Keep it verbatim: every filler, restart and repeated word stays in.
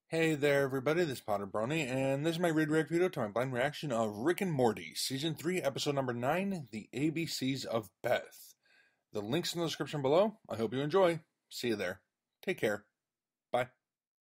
Hey there, everybody. This is PotterBrony, and this is my read react video to my blind reaction of Rick and Morty, Season three, Episode number nine, The A B Cs of Beth. The link's in the description below. I hope you enjoy. See you there. Take care.